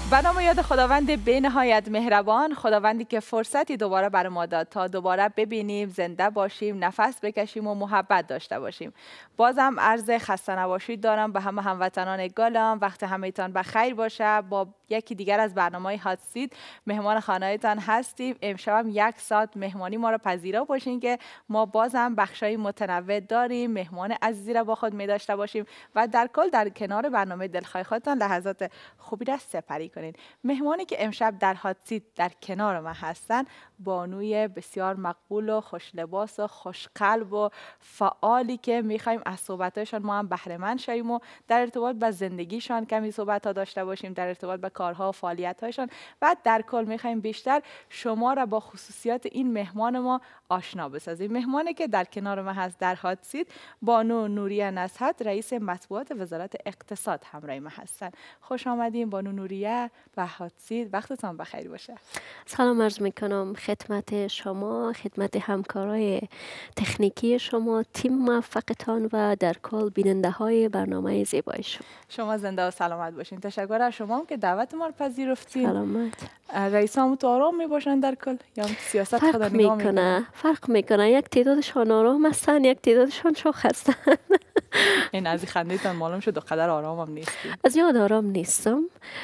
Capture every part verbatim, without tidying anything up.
به نام یاد خداوند بی نهایت مهربان، خداوندی که فرصتی دوباره برای ما داد تا دوباره ببینیم، زنده باشیم، نفس بکشیم و محبت داشته باشیم. بازم عرض خسته نباشید دارم به همه هموطنان گالم. وقت همه‌تان بخیر باشه. با یکی دیگر از برنامه‌های هات سیت مهمان خانه‌تان هستیم. امشب هم یک ساعت مهمانی ما را پذیرا باشین که ما بازم بخشای متنوع داریم. مهمان عزیزی را با خود می داشته باشیم و در کل در کنار برنامه دلخواه خودتان لحظات خوبی را سپری کنین. مهمانی که امشب در هات سیت در کنار ما هستن، بانوی بسیار مقبول و خوش لباس و خوش قلب و فعالی که می‌خوایم از صحبت‌هاشون ما هم بهره مند شویم و در ارتباط با زندگیشان کمی صحبت‌ها داشته باشیم، در ارتباط با کارها و فعالیت‌هاشون و در کل می‌خوایم بیشتر شما را با خصوصیات این مهمان ما آشنا بسازیم. مهمانی که در کنار ما هست در هات سیت، بانو نوریه نصحت، رئیس مطبوعات وزارت اقتصاد همراه ما هستن. خوش آمدین بانو نوریه و هات سیت. وقتتان بخیر باشه. سلام عرض میکنم خدمت شما، خدمت همکارای تکنیکی شما، تیم موفقتان و در کل بیننده های برنامه زیبای شما. شما زنده و سلامت باشین. تشکر از شما هم که دعوت ما رو پذیرفتین. سلامت. رئیس هم تو آرام می باشن در کل یا سیاست فرق خدا نگاه میکنه. فرق میکنه. یک تعدادشان آرام هستن، یک تعدادشان شوخ هستن. این از خنده‌تان معلوم شد قدر آرام هم نیستی. از یاد آرام نیستم.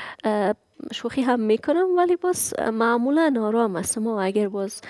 شوخی هم میکنم ولی باز معمولا آرام هستم و اگر باز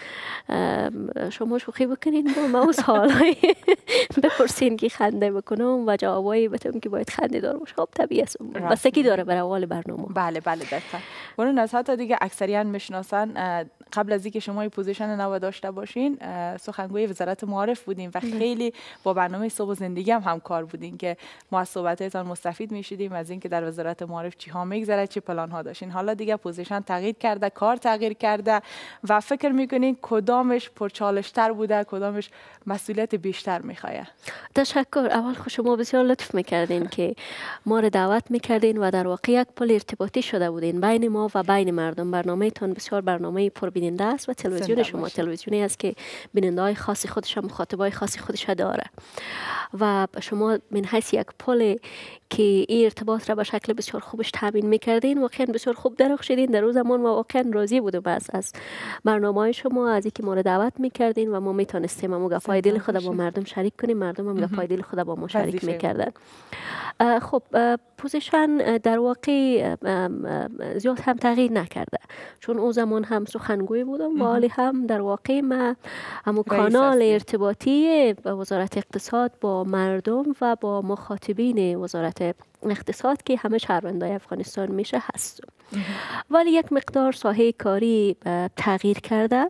شما شوخی بکنین با ما حالای بپرسین که خنده بکنم و جوابایی بدم که باید خنده دار باشه. خب طبیعی است. بستگی داره بر اول برنامه. بله بله دقیقاً. اون نصحت دیگه اکثریت میشناسن. قبل از اینکه شما این پوزیشن نو داشته باشین سخنگوی وزارت معارف بودین و خیلی با برنامه صبح و زندگی هم همکار بودین که ما از صحبتاتون مستفید میشیدیم از اینکه در وزارت معارف چی ها میگذره، چه پلان ها داشتین. حالا دیگه پوزیشن تغییر کرده، کار تغییر کرده و فکر میکنین کدامش پرچالش تر بوده، کدامش مسئولیت بیشتر میخواد؟ تشکر. اول خود شما بسیار لطف میکردین که ما رو دعوت میکردین و در واقع یک پل ارتباطی شده بودین بین ما و بین مردم. برنامه تان بسیار برنامه پربیننده است و تلویزیون شما تلویزیونی است که بیننده های خاصی خودش، مخاطبای خاصی خودش داره و شما من حیث یک پل که این ارتباط را به شکل بسیار خوبش تامین میکردین واقعا بسیار خوب درخشیدین. در روز زمان ما واقعا راضی بودم از از برنامه شما، از اینکه ما رو دعوت میکردین و ما میتونستیم ما گپای دل خود با مردم شریک کنیم، مردم هم گپای دل خود با ما شریک میکردن. خب پوزیشن در واقع زیاد هم تغییر نکرده، چون اون زمان هم سخنگوی بودم ولی هم در واقع ما همون کانال ارتباطی وزارت اقتصاد با مردم و با مخاطبین وزارت اقتصاد که همه شهروندای افغانستان میشه هست. ولی یک مقدار ساحه کاری تغییر کرده.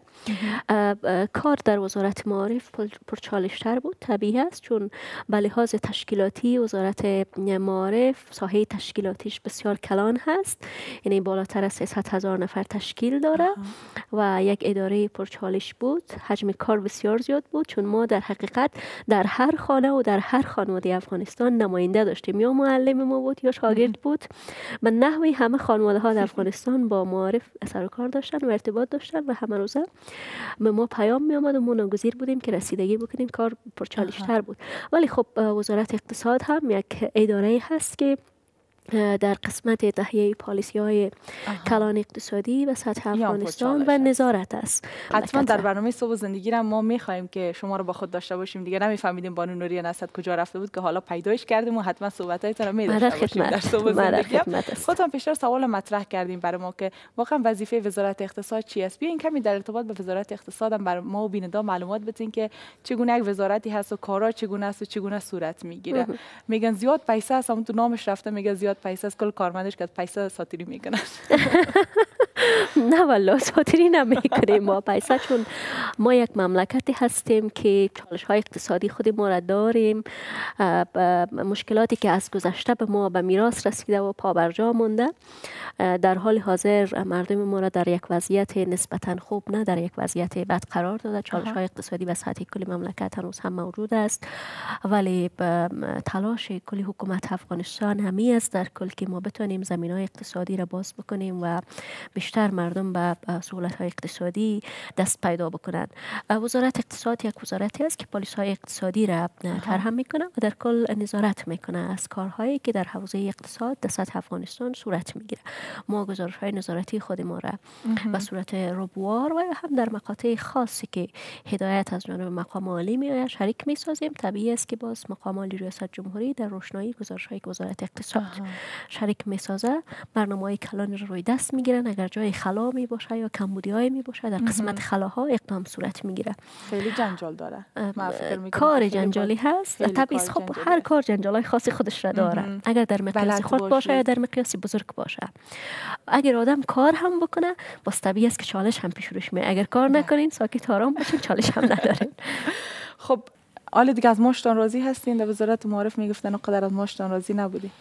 کار در وزارت معارف پرچالش‌تر بود، طبیعی است، چون به لحاظ تشکیلاتی وزارت معارف ساحه تشکیلاتیش بسیار کلان هست، یعنی بالاتر از سیصد هزار نفر تشکیل داره و یک اداره پرچالش بود. حجم کار بسیار زیاد بود، چون ما در حقیقت در هر خانه و در هر خانواده افغانستان نماینده داشتیم، یا معلم ما بود یا شاگرد بود. به نحوی همه خانواده ها در افغانستان با معارف سر و کار داشتن و ارتباط داشتن و همه روزه به ما پیام می آمد و ما ناگزیر بودیم که رسیدگی بکنیم. کار پرچالش‌تر بود. ولی خب وزارت اقتصاد هم یک اداره هست که در قسمت تهیه پالیسی های کلان اقتصادی و سطح افغانستان و نظارت است. حتما در برنامه صبح و زندگی را ما میخوایم که شما رو با خود داشته باشیم. دیگه نمیفهمیدیم بانو نوریه نصحت کجا رفته بود که حالا پیداش کردیم و حتما صحبتایتون رو می‌داشته باشیم در صبح و زندگی. خودتون پیشتر سوال مطرح کردیم برای ما که واقعا وظیفه وزارت اقتصاد چی است. بیاین کمی در ارتباط به وزارت اقتصاد هم برای ما و بیننده معلومات بدین که چگونه یک وزارتی هست و کارا چگونه است و چگونه صورت میگیره. میگن زیاد پیسه است، همون تو نامش رفته میگه زیاد پیسه است، کل کارمندش که پیسه ساتیری میکنن. نه والله ساتیری نمیکنیم ما پیسه، چون ما یک مملکتی هستیم که چالش های اقتصادی خود ما را داریم. مشکلاتی که از گذشته به ما به میراث رسیده و پابرجا مونده، در حال حاضر مردم ما را در یک وضعیت نسبتا خوب نه در یک وضعیت بد قرار داده. چالش های اقتصادی به سطح کل مملکت هنوز هم موجود است، ولی تلاش کل حکومت افغانستان همی است در کل که ما بتونیم زمینهای اقتصادی را باز بکنیم و بیشتر بیشتر مردم به سهولت های اقتصادی دست پیدا بکنند. وزارت اقتصاد یک وزارتی است که پالیسی های اقتصادی را طرح میکنه و در کل نظارت میکنه از کارهایی که در حوزه اقتصاد در سطح افغانستان صورت میگیره. ما گزارش های نظارتی خود ما را به صورت ربوار و هم در مقاطع خاصی که هدایت از جانب مقام عالی میآید شریک میسازیم. طبیعی است که باز مقام عالی ریاست جمهوری در روشنایی گزارش های وزارت اقتصاد شریک میسازه. برنامه‌های کلان رو روی دست میگیرن. اگر جای خلا می باشه یا کمبودی‌های می باشه در قسمت خلاها اقدام صورت میگیره. خیلی جنجال داره. کار جنجالی هست. طبیعی خب هر کار جنجالای خاصی خودش را داره. اگر در مقیاس خرد باشه یا در مقیاس بزرگ باشه. اگر آدم کار هم بکنه باز طبیعی است که چالش هم پیش روش میاد. اگر کار نکنین ساکت آرام باشین چالش هم ندارین. خب حالا دیگه از ماشتان راضی هستین؟ در وزارت معارف میگفتن قدر از ماشتان راضی نبودی؟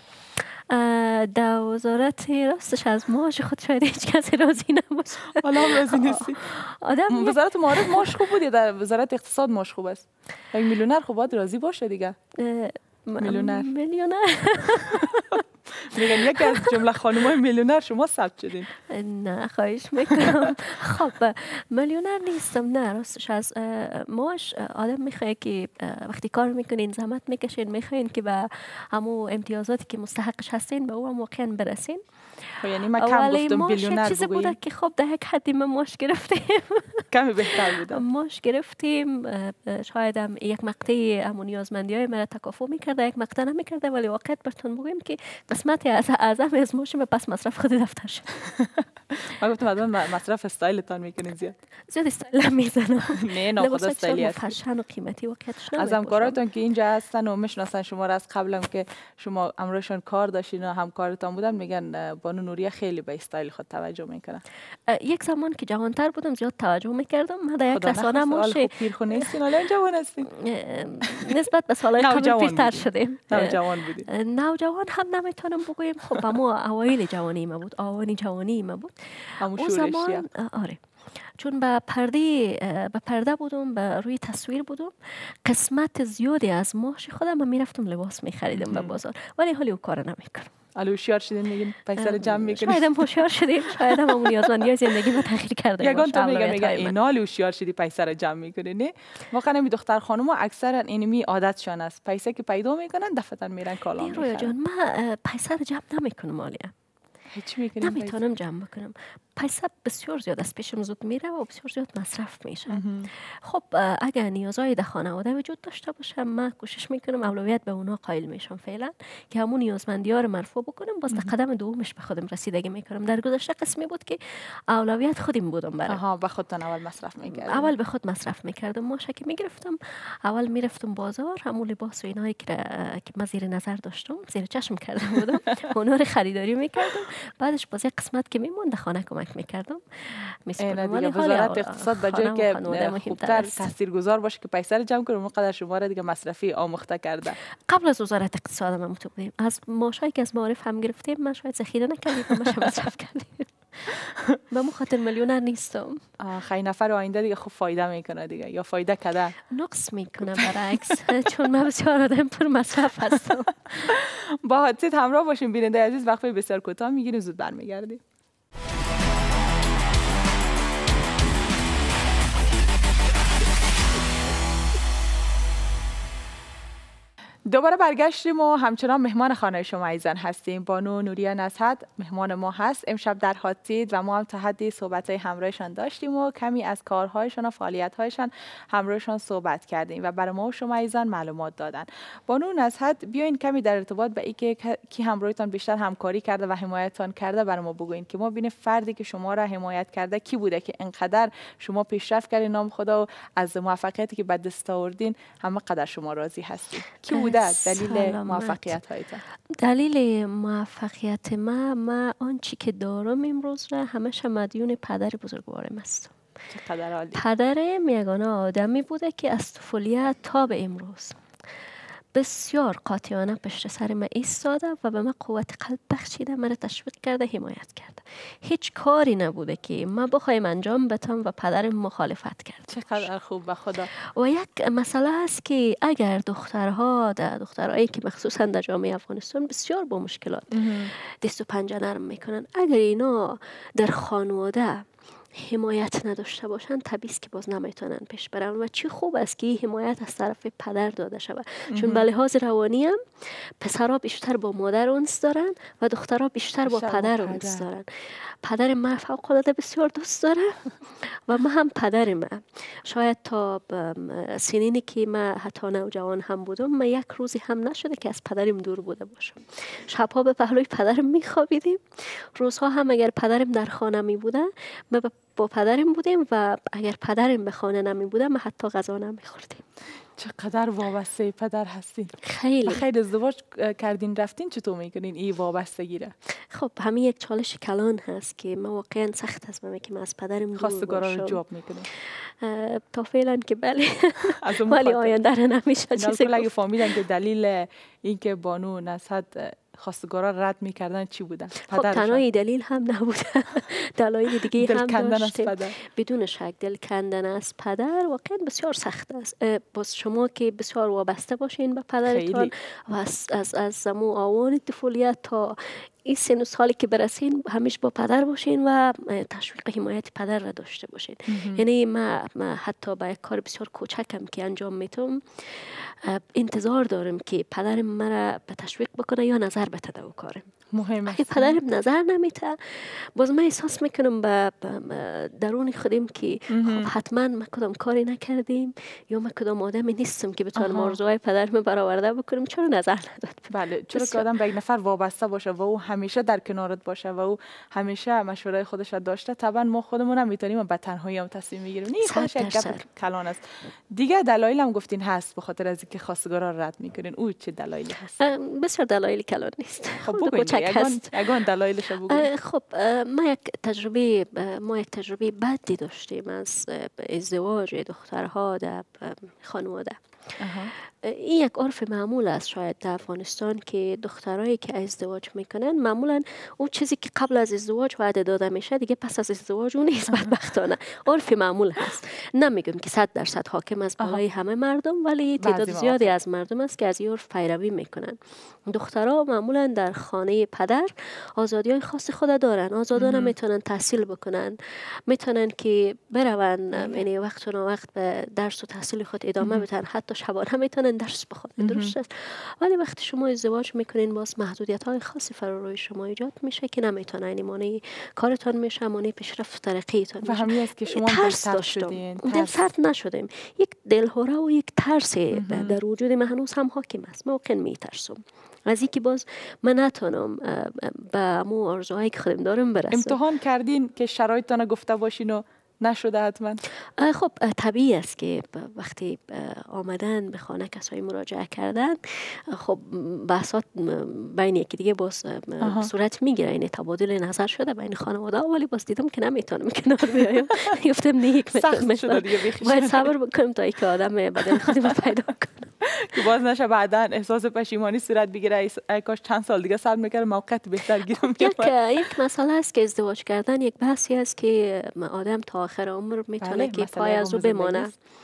در وزارت راستش از معاش خود شاید هیچ کسی راضی نباشه. حالا هم راضی نیستی؟ آدم وزارت معارف معاش خوب بود یا در وزارت اقتصاد معاش خوب است؟ یک میلیونر خب باید راضی باشه دیگه. میلیونر میلیونر میگن یکی از جمله خانم‌های میلیونر شما ثبت شدین. نه خواهش میکنم. خب میلیونر نیستم. نه راستش از معاش آدم میخواد که وقتی کار میکنین زحمت میکشین میخواین که به همو امتیازاتی که مستحقش هستین به او هم واقعا برسین. یعنی من کم گفتم بیلیونر چیزی بوده که خب در یک حدی ما معاش گرفتیم. کمی بهتر بوده. معاش گرفتیم. شاید هم یک مقطعی همون نیازمندی‌های مرا تکافو میکرده یک مقطع نمیکرده ولی واقعیت براتون بگیم که قسمت از اعظم از معاش پس مصرف خود دفتر شد. من گفتم آدم مصرف استایلتان میکنین زیاد. زیاد استایل میزنم. نه نه خود استایلی است. فشن و قیمتی واقعیتش از همکاراتون که اینجا هستن و میشناسن شما را از قبلم که شما امروزشون کار داشتین و همکارتان بودن میگن بانو نوریه خیلی به استایل خود توجه میکنه. یک زمان که جوانتر بودم زیاد توجه میکردم. من در یک رسانه معاش پیرخونه هستین حالا جوان هستین. نسبت به سالهای قبل پیرتر شدیم. نوجوان بودیم. نوجوان هم نمیتونم بگویم. خب ما اوایل جوانی ما بود. آوانی جوانی ما بود. اون زمان آره چون به پرده به پرده بودم به روی تصویر بودم قسمت زیادی از معاش خودم من میرفتم لباس میخریدم به بازار ولی حالی او کار نمیکنم. الو هوشیار شدین میگین پیسر جمع میکنین. شاید هم هوشیار شدیم. شاید هم اون نیازمندی زندگی ما تغییر کرده. یگان تو میگه میگه اینا الو هوشیار شدی پیسر جمع میکنین. نه واقعا این دختر خانوما اکثرا اینمی عادتشان است. پیسه که پیدا میکنن دفعتا میرن کالا میخرن. رویا جان من پیسر جمع نمیکنم مالیه. هیچ میکنم نمیتونم جمع بکنم. پیسه بسیار زیاد از پیشم زود میره و بسیار زیاد مصرف میشه. خب اگر نیازهای در خانواده وجود داشته باشه من کوشش میکنم اولویت به اونا قائل میشم فعلا که همون نیازمندی ها رو مرفوع بکنم. باز در قدم دومش به خودم رسیدگی میکنم. در گذشته قسمی بود که اولویت خودم بودم برای. آها به خودتان اول مصرف میکردم. اول به خود مصرف میکردم. ماشه که میگرفتم اول میرفتم بازار همون لباس و اینایی که که من زیر نظر داشتم زیر چشم کرده بودم اونا رو خریداری میکردم. بعدش باز یک قسمت که میموند خانه کمک میکردم. میسپردم. ولی وزارت اقتصاد به جای که خوبتر تاثیرگذار باشه که پیسه رو جمع کنه اون قدر شما را دیگه مصرفی آموخته کرده. قبل از وزارت اقتصاد ما تو بودیم از معاشایی که از معارف هم گرفتیم من شاید ذخیره نکردیم و ماش مصرف کردیم. به مو خاطر میلیونر نیستم. خیلی نفر آینده دیگه خوب فایده میکنه دیگه یا فایده کده نقص میکنه برعکس چون من بسیار آدم پر مصرف هستم. با حادثه همراه باشیم بیننده عزیز. وقفه بسیار کوتاه میگیریم زود برمیگردیم. دوباره برگشتیم و همچنان مهمان خانه شما عزیزان هستیم. بانو نوریه نصحت مهمان ما هست امشب در هاتید و ما هم تا حدی صحبت‌های همراهشان داشتیم و کمی از کارهایشان و فعالیت‌هایشان همراهشان صحبت کردیم و برای ما و شما عزیزان معلومات دادن. بانو نصحت بیاین کمی در ارتباط به اینکه کی همراهتان بیشتر همکاری کرده و حمایتتان کرده برای ما بگوین که ما ببینیم فردی که شما را حمایت کرده کی بوده که انقدر شما پیشرفت کردین نام خدا و از موفقیتی که به دست آوردین همه قدر شما راضی هستید. کی بوده دلیل موفقیت هایتان؟ دلیل موفقیت ما ما آنچه که دارم امروز را همش مدیون پدر بزرگوارم است. چقدر عالی. پدرم یگانه آدمی بوده که از طفولیت تا به امروز بسیار قاطعانه پشت سر من ایستاده و به من قوت قلب بخشیده، مرا تشویق کرده، حمایت کرده. هیچ کاری نبوده که من بخوایم انجام بدم و پدرم مخالفت کرد. چقدر خوب به خدا. و یک مسئله است که اگر دخترها در دخترایی که مخصوصا در جامعه افغانستان بسیار با مشکلات دست و پنجه نرم میکنن، اگر اینا در خانواده حمایت نداشته باشن طبیعی است که باز نمیتونن پیش برن و چی خوب است که این حمایت از طرف پدر داده شود. چون به لحاظ روانی هم پسرها بیشتر با مادر اونس دارن و دخترها بیشتر با پدر اونس دارن. پدر من فوق العاده بسیار دوست داره و من هم پدر من. شاید تا سنینی که من حتی نوجوان هم بودم، من یک روزی هم نشده که از پدرم دور بوده باشم. شبها به پهلوی پدرم میخوابیدیم، روزها هم اگر پدرم در خانه می بوده ما با پدرم بودیم و اگر پدرم به خانه نمی بوده ما حتی غذا نمیخوردیم. چقدر وابسته پدر هستین. خیلی خیلی ازدواج کردین رفتین، چطور میکنین این وابستگی را؟ خب همین یک چالش کلان هست که من واقعا سخت است من که من از پدرم دور خواستگارا رو جواب میکنین؟ تا فعلا که بله، ولی آینده را نمیشه چیزی گفت. اگه فهمیدن که دلیل اینکه بانو نصحت خواستگارا رد میکردن چی بودن؟ خب تنها دلیل هم نبوده، دلایل دیگه هم داشتیم. بدون شک دل کندن از پدر واقعا بسیار سخت است. باز شما که بسیار وابسته باشین به پدرتان و از از از زمو آوان طفولیت تا این سن و سالی که برسین همیشه با پدر باشین و تشویق حمایت پدر را داشته باشین. یعنی ما, ما حتی با یک کار بسیار کوچکم که انجام میتم انتظار دارم که پدرم مرا به تشویق بکنه یا نظر بده او کارم. مهم است. اگه پدرم نظر نمیده باز من احساس میکنم به درون خودم که خب حتما ما کدام کاری نکردیم یا ما کدام آدمی نیستم که بتونم آرزوهای پدرم برآورده بکنم. چرا نظر نداد؟ بله، چرا که آدم به یک نفر وابسته باشه و او همیشه در کنارت باشه و او همیشه مشوره خودش داشته، طبعا ما خودمون هم میتونیم به تنهایی هم تصمیم بگیریم. نه خودش یک گپ کلان است. دیگه دلایل هم گفتین هست به خاطر از اینکه خواستگارا رد میکنین. او چه دلایلی هست؟ بسیار دلایل کلان نیست. خب بگوین یگان دلایلش بگوین. خب ما یک تجربه ما یک تجربه بدی داشتیم از ازدواج دخترها در خانواده. این یک عرف معمول است شاید در افغانستان که دخترایی که ازدواج میکنن معمولا اون چیزی که قبل از ازدواج وعده داده میشه دیگه پس از ازدواج اون نیست. بدبختانه عرف معمول هست. نمیگم که صد درصد حاکم از بالای همه مردم، ولی تعداد زیادی از مردم است که از این عرف پیروی میکنن. دخترها معمولا در خانه پدر آزادی های خاص خود دارن. آزادانه میتونن تحصیل بکنن، میتونن که برون، یعنی وقت و وقت به درس و تحصیل خود ادامه بدن، حتی شبانه میتونن درس بخونن. درست است. ولی وقتی شما ازدواج میکنین باز محدودیت های خاصی فرا روی شما ایجاد میشه که نمیتونن مانع کارتون میشه، مانع پیشرفت ترقیتون میشه. و همین است که شما ترس داشتیم. دل سرد نشدیم. یک دلهوره و یک ترس در وجود من هنوز هم حاکم است. من واقعا میترسم از اینکه باز من نتونم به مو آرزوهایی که خودم دارم برسم. امتحان کردین که شرایطتان گفته باشین و نشده حتما؟ خب طبیعی است که وقتی آمدن به خانه کسایی مراجعه کردن، خب بحثات بین یکی دیگه باز صورت میگیره. این تبادل نظر شده بین خانواده، ولی باز دیدم که نمیتونم کنار بیایم. گفتم نه، یک مثلا باید صبر بکنم تا اینکه آدم بدن خودم پیدا کنم که باز نشه بعدا احساس پشیمانی صورت بگیره. ای کاش چند سال دیگه صبر میکردم موقعیت بهتر گیرم. یک یک مسئله است که ازدواج کردن یک بحثی است که آدم تا آخر عمر میتونه که پای از او بمانه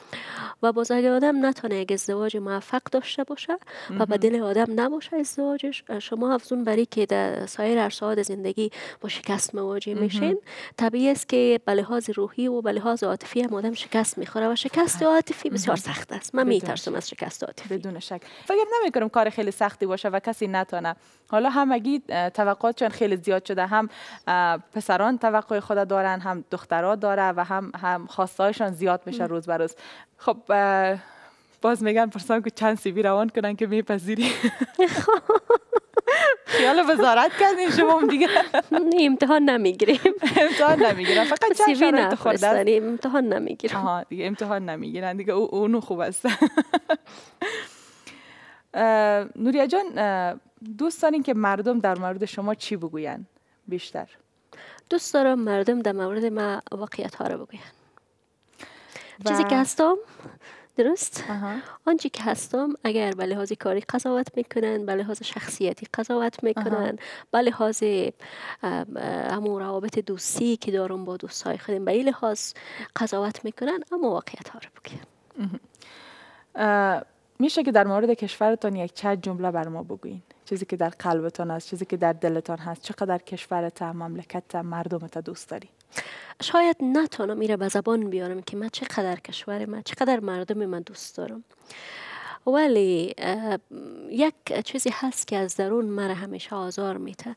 و باز اگه آدم نتونه یک ازدواج موفق داشته باشه و به دل آدم نباشه ازدواجش، شما افزون بری که در سایر عرصه‌های زندگی با شکست مواجه میشین، طبیعی است که به لحاظ روحی و به لحاظ عاطفی هم آدم شکست میخوره و شکست عاطفی بسیار سخت است. من میترسم از شکست عاطفی. بدون شک. فکر نمیکنم کار خیلی سختی باشه و کسی نتونه. حالا همگی توقعاتشون خیلی زیاد شده، هم پسران توقع خود دارن، هم دخترها داره و هم هم خواستهایشان زیاد میشه روز به روز. خب باز میگن پرسان که چند سی وی روان کنن که میپذیری. خیال وزارت کردین شما هم دیگه؟ امتحان نمیگیریم. امتحان نمیگیرن، فقط چند شرایط خورده است. امتحان نمیگیرم. آها دیگه امتحان نمیگیرن دیگه، اونو خوب است. نوریا جان، دوست دارین که مردم در مورد شما چی بگوین بیشتر؟ دوست دارم مردم در مورد ما واقعیت ها رو بگوین. چیزی که هستم درست؟ آنچه که هستم اگر به لحاظ کاری قضاوت میکنن، به لحاظ شخصیتی قضاوت میکنن، به لحاظ همون روابط دوستی که دارم با دوستای خودم به این لحاظ قضاوت میکنن، اما واقعیت ها رو بگیم. میشه که در مورد کشورتان یک چند جمله بر ما بگوین؟ چیزی که در قلبتان هست، چیزی که در دلتان هست. چقدر کشورت، مملکت، مردمت دوست داری؟ شاید نتونم میره به زبان بیارم که من چقدر کشور من، چقدر مردم من دوست دارم، ولی یک چیزی هست که از درون مرا همیشه آزار میده.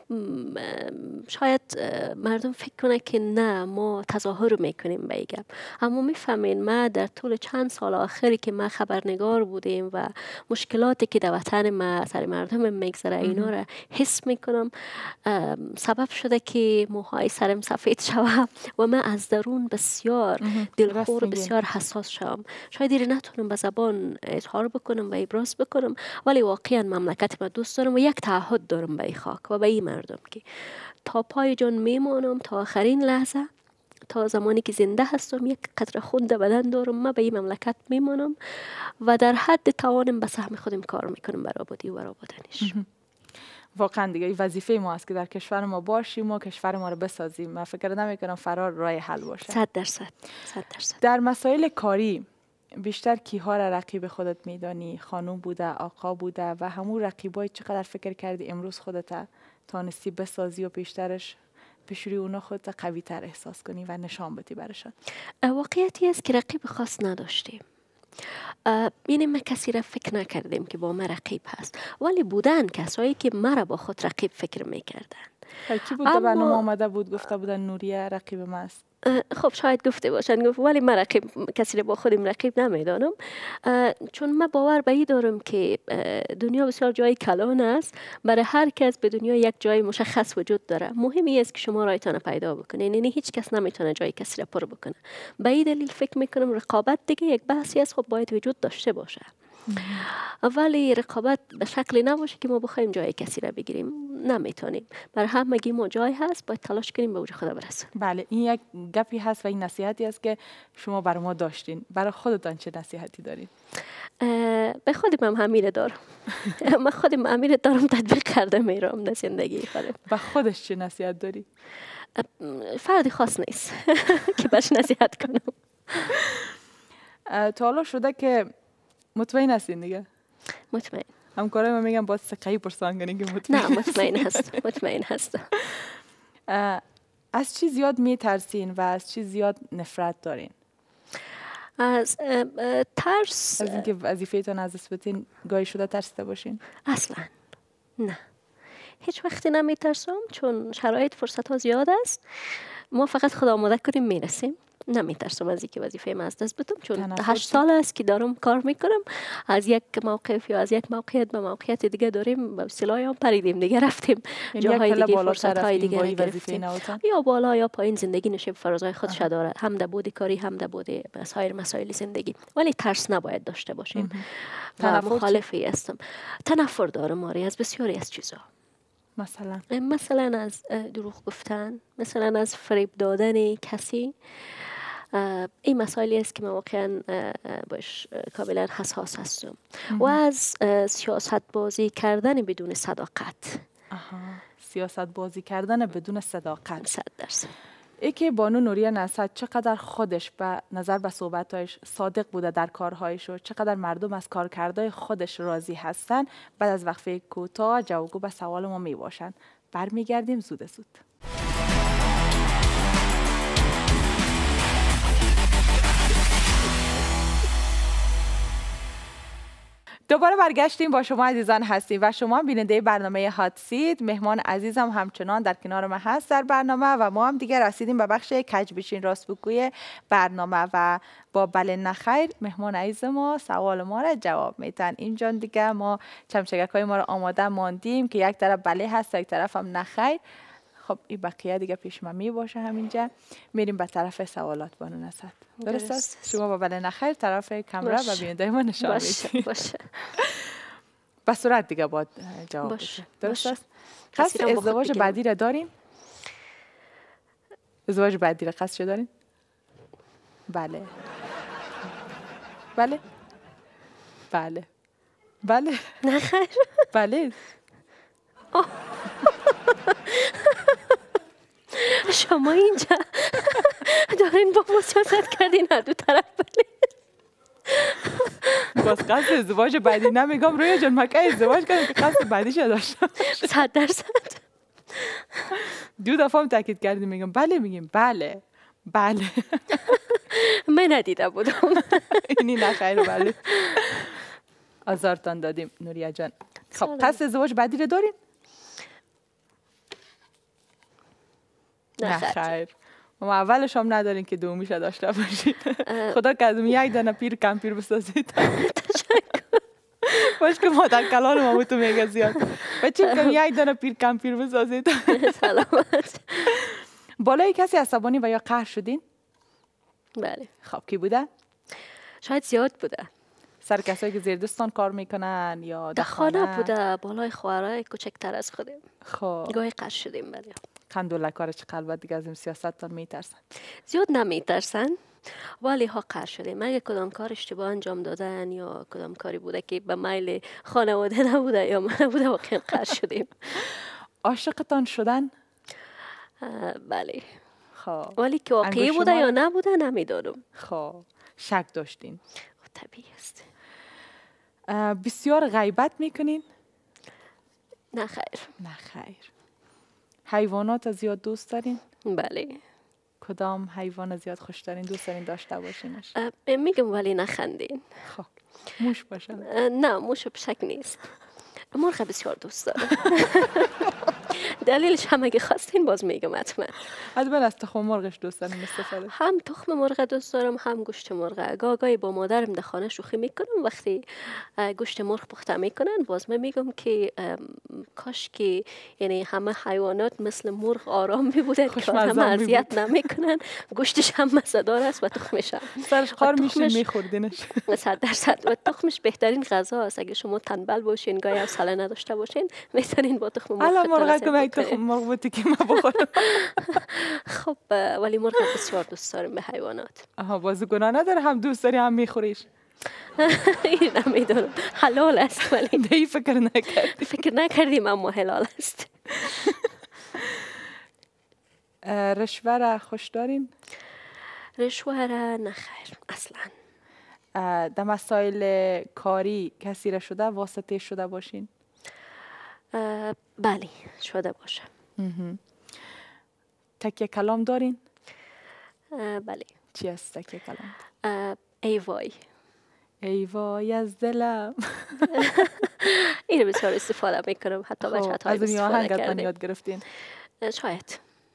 شاید مردم فکر کنه که نه ما تظاهر میکنیم به این گپ، اما میفهمین ما در طول چند سال آخری که ما خبرنگار بودیم و مشکلاتی که در وطن ما سر مردم میگذره اینا را حس میکنم، سبب شده که موهای سرم سفید شوه و من از درون بسیار دلخور، بسیار حساس شوم. شاید دیگه نتونم به زبان اظهار بکنم و ابراز بکنم، ولی واقعا مملکت ما دوست دارم و یک تعهد دارم به این خاک و به این مردم که تا پای جان میمانم، تا آخرین لحظه، تا زمانی که زنده هستم یک قطره خون در بدن دارم، من به این مملکت میمانم و در حد توانم به سهم خودم کار میکنم برای آبادی و آبادانیش. واقعا دیگه وظیفه ما است که در کشور ما باشیم و کشور ما رو بسازیم. من فکر نمیکنم فرار راه حل باشه. صد درصد صد درصد. در مسائل کاری بیشتر کیها را رقیب خودت میدانی؟ خانوم بوده، آقا بوده و همون رقیبای چقدر فکر کردی امروز خودت تانستی بسازی و بیشترش بشوری اونا خودت قوی تر احساس کنی و نشان بدی برشان؟ واقعیتی است که رقیب خاص نداشتیم. یعنی ما کسی را فکر نکردیم که با ما رقیب هست، ولی بودن کسایی که مرا با خود رقیب فکر میکردن. کی بود؟ اما... برنامه آمده بود گفته بودن نوریه رقیب ما است. خب شاید گفته باشن، گفت ولی من رقیب کسی را با خودم رقیب نمیدانم، چون من باور به این دارم که دنیا بسیار جای کلان است، برای هر کس به دنیا یک جای مشخص وجود داره. مهمی است که شما رایتان پیدا بکنین، یعنی هیچ کس نمیتونه جای کسی را پر بکنه. به این دلیل فکر میکنم رقابت دیگه یک بحثی است، خب باید وجود داشته باشه، ولی رقابت به شکلی نباشه که ما بخوایم جای کسی را بگیریم، نمیتونیم. برای همگی ما جای هست، باید تلاش کنیم به اوج خدا برسیم. بله، این یک گپی هست و این نصیحتی است که شما برای ما داشتین. برای خودتان چه نصیحتی دارین؟ به خودم هم همین دارم. من خودم همین دارم تطبیق کرده میرم در زندگی خودم. به خودش چه نصیحت داری؟ فردی خاص نیست که بهش نصیحت کنم. تا حالا شده که مطمئن هستین دیگه؟ مطمئن. همکارای من میگن باید سقی پرسان کنین که مطمئن. نه مطمئن هست. مطمئن هست. از چی زیاد میترسین و از چی زیاد نفرت دارین؟ از ترس. از اینکه وظیفه‌تون از دست بدین گاهی شده ترسیده باشین؟ اصلا نه، هیچ وقتی نمیترسم، چون شرایط فرصت ها زیاد است. ما فقط خدا آماده کنیم میرسیم. نمیترسم از اینکه وظیفه من از دست بدم، چون هشت سال است که دارم کار میکنم. از یک موقف یا از یک موقعیت به موقعیت دیگه داریم با سلاح هم پریدیم دیگه، رفتیم جاهای دیگه، فرصت های دیگه را گرفتیم. یا بالا یا پایین زندگی نشه فرازهای خودش داره، هم در بود کاری هم در بود سایر مسائل زندگی، ولی ترس نباید داشته باشیم. و مخالفی هستم. تنفر دارم آره از بسیاری از چیزا. مثلا مثلا از دروغ گفتن، مثلا از فریب دادن کسی. این مسائلی است که من واقعا باش کاملا حساس هستم. و از سیاست بازی کردن بدون صداقت. آها، سیاست بازی کردن بدون صداقت. صد درصد. ای که بانو نوریه نصد چقدر خودش به نظر به صحبتایش صادق بوده در کارهایش و چقدر مردم از کارکردهای خودش راضی هستن، بعد از وقفه کوتاه جوابگو به سوال ما می باشن. برمیگردیم زود زود. دوباره برگشتیم، با شما عزیزان هستیم و شما بیننده برنامه هات سیت. مهمان عزیزم همچنان در کنار ما هست در برنامه و ما هم دیگه رسیدیم به بخش کج بشین راستگوی برنامه و با بله نخیر مهمان عزیز ما سوال ما را جواب میدن. اینجا دیگه ما چمچگک های ما را آماده ماندیم که یک طرف بله هست یک طرف هم نخیر. خب این بقیه دیگه پیش من می باشه. همینجا میریم به طرف سوالات بانو نصد. درست است؟ شما با بله نخیر طرف کامرا و بیننده ما نشان میدید. باشه. به صورت دیگه باید جواب بدید. درست است؟ قصد ازدواج بعدی را داریم؟ ازدواج بعدی را قصد داریم؟ بله. بله بله بله نه خیر. بله. شما اینجا دارین با ما سیاست کردین هر دو طرف. بله باز قصد ازدواج بعدی نمیگم رویا جان، من که ازدواج کردم که قصد بعدیش داشتم. صد درصد. دو دفعه هم تاکید کردیم میگم بله، میگیم بله بله. من ندیده بودم. اینی نخیر. بله آزارتان دادیم نوریا جان. خب پس ازدواج بعدی رو دارین؟ نخیر. ما اولش هم ندارین که دومیش داشته باشید. خدا که از یک دانه پیر کم پیر بسازید. باش که مادر کلان ما تو میگه زیاد. بچه کم یک دانه پیر کم پیر بسازید. سلامت. بالای کسی عصبانی و یا قهر شدین؟ بله. خب کی بوده؟ شاید زیاد بوده. سر کسایی که زیر دستان کار میکنن یا در خانه بوده، بالای خواهرای کوچکتر از خودم. خب گاهی قهر شدیم. بله. قندوله کار چه قلبت دیگه از این سیاستتان میترسن؟ زیاد نمیترسن ولی ها قهر شدیم. اگه کدام کار اشتباه انجام دادن یا کدام کاری بوده که به میل خانواده نبوده یا من نبوده واقعا قهر شدیم. عاشقتان شدن؟ بله. خب ولی که واقعی بوده یا نبوده نمیدانم. خب شک داشتین؟ طبیعی است. بسیار غیبت میکنین؟ نه خیر. نه خیر. حیوانات زیاد دوست دارین؟ بله. کدام حیوان زیاد خوش دارین دوست دارین داشته باشینش؟ میگم ولی نخندین. خب موش باشه؟ نه موش بشک نیست. مرغ بسیار دوست دارم. دلیلش هم اگه خواستین باز میگم حتما. حتما از تخم مرغش دوست دارم استفاده. هم تخم مرغ دوست دارم هم گوشت مرغ. گاگای با مادرم در خانه شوخی میکنم وقتی گوشت مرغ پخته میکنن باز من میگم که کاش که یعنی همه حیوانات مثل مرغ آرام میبودن که همه اذیت نمیکنن. گوشتش هم مزه‌دار است و تخمش هم سرش خار میشه میخوردینش. صد درصد. و تخمش بهترین غذا است. اگه شما تنبل باشین گاهی حوصله نداشته باشین میتونین با تخم مرغ تخم مرغ بودی که ما بخورم. خب ولی مرغ بسیار دوست دارم به حیوانات. آها بازو گناه نداره هم دوست داری هم میخوریش؟ این نمیدونم حلال است ولی دی فکر نکردی؟ فکر نکردیم اما حلال است. رشوه را خوش دارین؟ رشوه را نخیر اصلا. در مسائل کاری کسی را شده واسطه شده باشین؟ بله شده باشه. تکیه کلام دارین؟ بله. چی است تکیه کلام؟ ای وای. ای وای از دلم. اینو بسیار استفاده میکنم حتی بچه های از اون استفاده آهنگتان یاد گرفتین؟ شاید.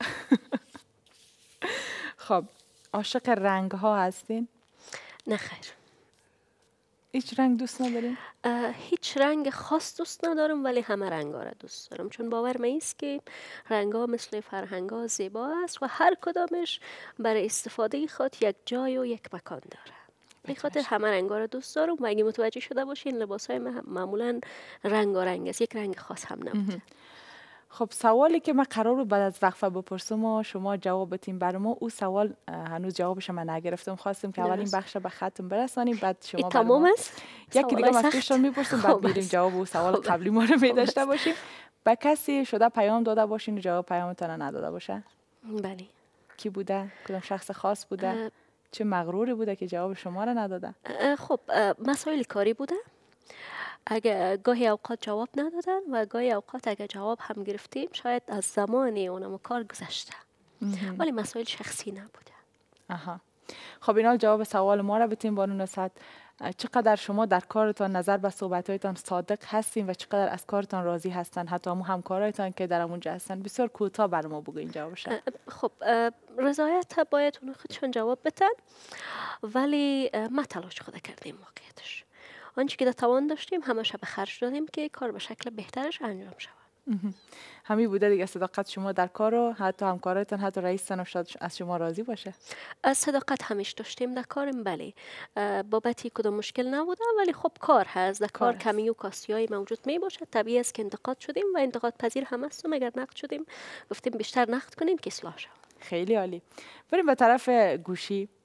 خب عاشق رنگ ها هستین؟ نه خیر. هیچ رنگ دوست ندارین؟ هیچ رنگ خاص دوست ندارم ولی همه رنگا را دوست دارم چون باور من است که رنگا مثل فرهنگا زیبا است و هر کدامش برای استفاده خود یک جای و یک مکان داره. به خاطر همه رنگا را دوست دارم و اگه متوجه شده باشین لباسای معمولا رنگارنگ است، یک رنگ خاص هم نبوده. خب سوالی که من قرار بود بعد از وقفه بپرسم و شما جواب بدین برای ما، او سوال هنوز جوابش من نگرفتم. خواستم که اولین بخش به ختم برسانیم بعد شما تمام است. یکی دیگه مسئولشون میپرسیم بعد میریم جواب او سوال قبلی ما رو میداشته باشیم. به کسی شده پیام داده باشین و جواب پیامتون نداده باشه؟ بله. کی بوده؟ کدام شخص خاص بوده؟ چه مغروری بوده که جواب شما رو نداده؟ خب مسائل کاری بوده. اگه گاهی اوقات جواب ندادن و گاهی اوقات اگه جواب هم گرفتیم شاید از زمانی اونم کار گذشته ولی مسائل شخصی نبوده. آها. خب اینا جواب سوال ما رو بتین بانو نصرت. چقدر شما در کارتان نظر به صحبت‌هایتان صادق هستین و چقدر از کارتان راضی هستن حتی هم همکارایتان که در اونجا هستن؟ بسیار کوتاه برای ما بگوین جوابش. خب رضایت باید اون خودشون جواب بدن ولی ما تلاش خود کردیم واقعیتش. آنچه که در توان داشتیم همش به خرج دادیم که کار به شکل بهترش انجام شود. همین بوده دیگه صداقت شما در کار و حتی همکارایتان حتی رئیس شاید از شما راضی باشه. از صداقت همیش داشتیم در کارم. بله بابتی کدام مشکل نبوده ولی خب کار هست در کار کمی و کاسیای موجود می باشه. طبیعی است که انتقاد شدیم و انتقاد پذیر هم هستیم. اگر نقد شدیم گفتیم بیشتر نقد کنیم که اصلاح شود. خیلی عالی. بریم به طرف گوشی.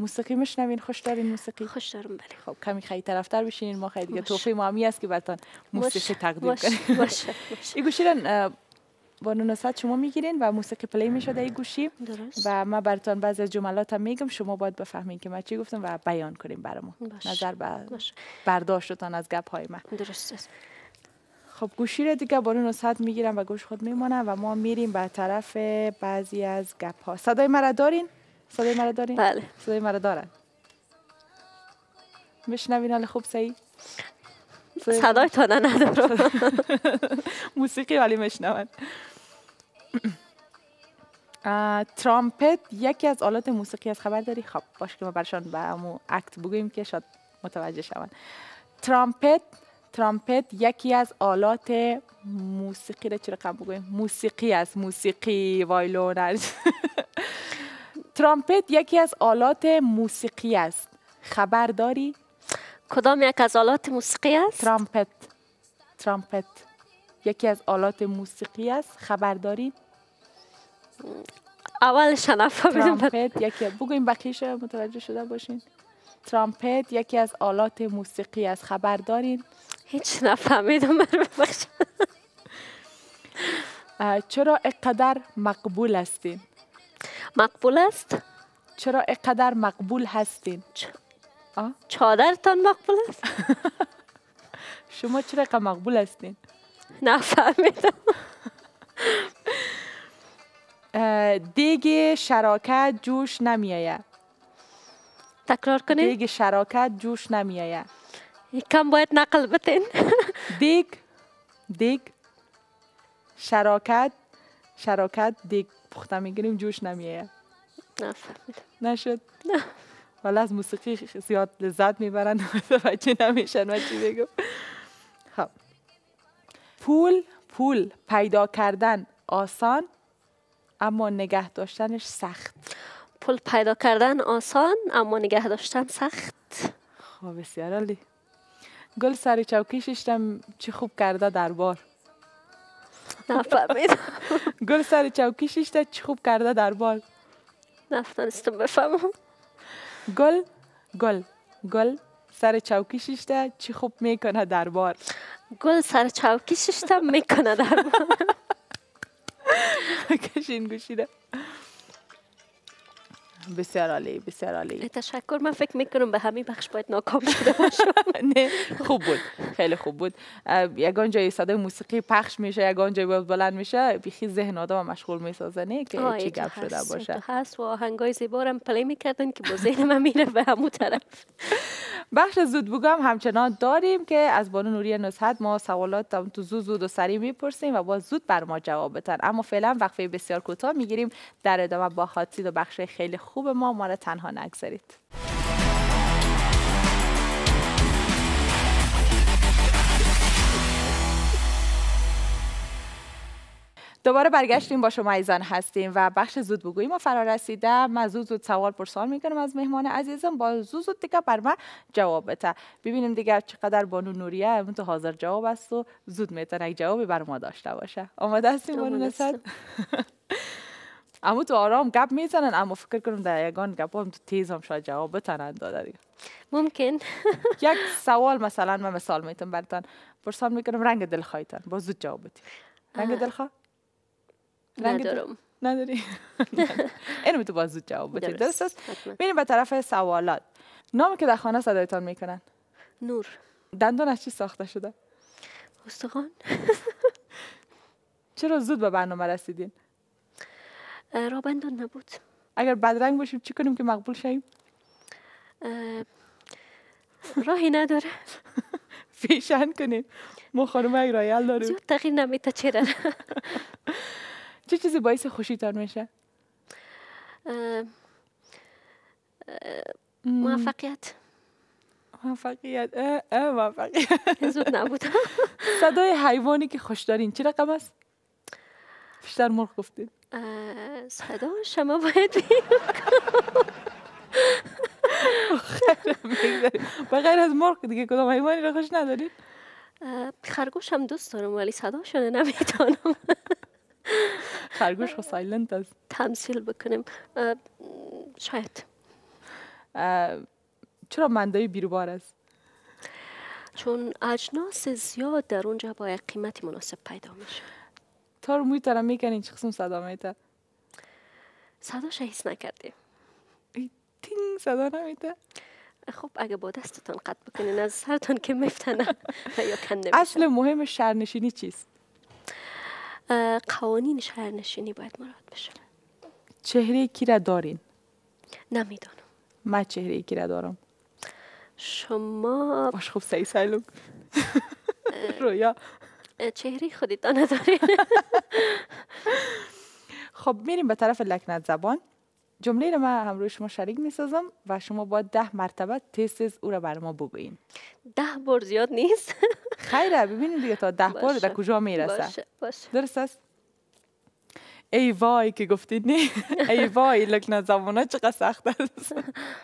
موسیقی میشنوین؟ خوش دارین موسیقی؟ خوش دارم بله. خب کمی خیلی طرفدار بشینین، ما خیلی دیگه توفیق ما همی است که براتون موسیقی تقدیم کنیم. باشه. این گوشی را بانو نصرت شما میگیرین و موسیقی پلی میشده این گوشی درست. و ما براتون بعضی از جملات هم میگم، شما باید بفهمین که من چی گفتم و بیان کنیم برامون نظر به برداشتتان از گپ های من. درست است. خب گوشی رو دیگه بانو نصرت میگیرم و گوش خود میمونم و ما میریم به طرف بعضی از گپ ها. صدای مرا دارین؟ صدای مرا دارین؟ بله. صدای مرا دارن. میشنوین حال خوب صحیح؟ صدای تا ندارم. موسیقی ولی میشنون. ترامپت یکی از آلات موسیقی از خبر داری؟ خب باشه که ما برشان به همون اکت بگوییم که شاید متوجه شون. ترامپت ترامپت یکی از آلات موسیقی را چی رقم بگوییم؟ موسیقی است. موسیقی وایلون. ترامپت یکی از آلات موسیقی است. خبر داری؟ کدام یک از آلات موسیقی است؟ ترامپت ترامپت یکی از آلات موسیقی است. خبر داری؟ اولش نفهمیدم. ترامپت یکی بگویم بقیش متوجه شده باشین. ترامپت یکی از آلات موسیقی است. خبر دارین؟ هیچ نفهمیدم. چرا اینقدر مقبول هستین؟ مقبول است؟ چرا اینقدر مقبول هستین؟ چادرتان مقبول است؟ شما چرا اینقدر مقبول هستین؟ نفهمیدم. دیگ شراکت جوش نمیایه. تکرار کنید. دیگ شراکت جوش نمیایه. کم باید نقل بتین. دیگ دیگ شراکت شراکت دیگ پخته میگیریم جوش نمیایه. نفهمیدم. نشد؟ نه. ولی از موسیقی زیاد لذت میبرن متوجه نمیشن و چی بگم. خب پول پول پیدا کردن آسان اما نگه داشتنش سخت. پول پیدا کردن آسان اما نگه داشتن سخت. خب بسیار عالی. گل سر چوکی ششتم چی خوب کرده در بار. نفهمیدم. گل سر چوکی ششتم چی خوب کرده در بار. نفتانستم بفهمم. گل گل گل سر چوکی ششته چی خوب میکنه در بار. گل سر چوکی ششته میکنه در بار. کشین گوشی ده. بسیار عالی بسیار عالی. تشکر. من فکر میکنم به همین بخش باید ناکام شده باشم. نه خوب بود خیلی خوب بود. یگان جای صدای موسیقی پخش میشه یگان جای بلند میشه بیخی ذهن آدم مشغول میسازه نه که چی گپ شده باشه. هست و آهنگای زیبارم پلی میکردن که با ذهن من میره به همون طرف. بخش زود بگم همچنان داریم که از بانو نوری نصرت ما سوالات هم تو زود زود و سریع میپرسیم و با زود بر ما جواب بدن. اما فعلا وقفه بسیار کوتاه میگیریم. در ادامه با خاطرید و بخش خیلی خوب ما ما را تنها نگذارید. دوباره برگشتیم با شما ایزان هستیم و بخش زود بگویی ما فرا رسیده. من زود زود سوال پرسان میکنم از مهمان عزیزم با زود زود دیگه بر من جواب بده. ببینیم دیگه چقدر بانو نوریه همون تو حاضر جواب است و زود میتونه یک جوابی بر ما داشته باشه. آماده هستیم بانو نصرت؟ اما تو آرام گپ میزنن اما فکر کنم در یگان گپ هم تو تیز هم شاید جواب بتونن داده دیگه. ممکن. یک سوال مثلا من مثال میتونم براتون پرسان میکنم رنگ دلخواهتون با زود جواب بدید. رنگ دلخواه؟ ندارم. نداری؟ اینو تو با زود جواب بدید. درست است؟ بریم به طرف سوالات. نامی که در خانه صدایتان میکنن؟ نور. دندان از چی ساخته شده؟ استخوان. چرا زود به برنامه رسیدین؟ راه بندون نبود. اگر بدرنگ باشیم چی کنیم که مقبول شیم؟ راهی نداره. فیشن کنیم. ما خانم یک رایل داریم. زیاد تغییر نمیده چرا. چه چیزی باعث خوشیتان میشه؟ موفقیت. موفقیت. اه اه موفقیت. زود نبود. صدای حیوانی که خوش دارین چی رقم است؟ بیشتر مرغ گفتین. صدا شما باید بیرون به غیر از مرغ دیگه کدام حیوانی را خوش ندارین؟ خرگوش هم دوست دارم ولی صدا شده نمیتونم. خرگوش خو سایلنت است. تمثیل بکنیم. شاید چرا مندای بیروبار است؟ چون اجناس زیاد در اونجا با یک قیمت مناسب پیدا میشه. تا رو میتونم میکنین چه قسم صدا میته؟ صداش حس نکردیم. تینگ صدا نمیته؟ خب اگه با دستتان قطع بکنین از سرتان که میفتنه یا کنده میشه. اصل مهم شهرنشینی چیست؟ قوانین شهرنشینی باید مراد بشه. چهره کی را دارین؟ نمیدانم. من چهره کی را دارم؟ شما باش خوب سی سایلوک رویا چهره خودتان ندارین. خب میریم به طرف لکنت زبان. جمله رو من همراه شما شریک میسازم و شما با ده مرتبه تیز تیز او را بر ما بگویین. ده بار زیاد نیست. خیره ببینید دیگه تا ده بار در کجا میرسه. باشه باشه. درست است؟ ای وای که گفتید نه. ای وای لکنت زبانه چقدر سخت است.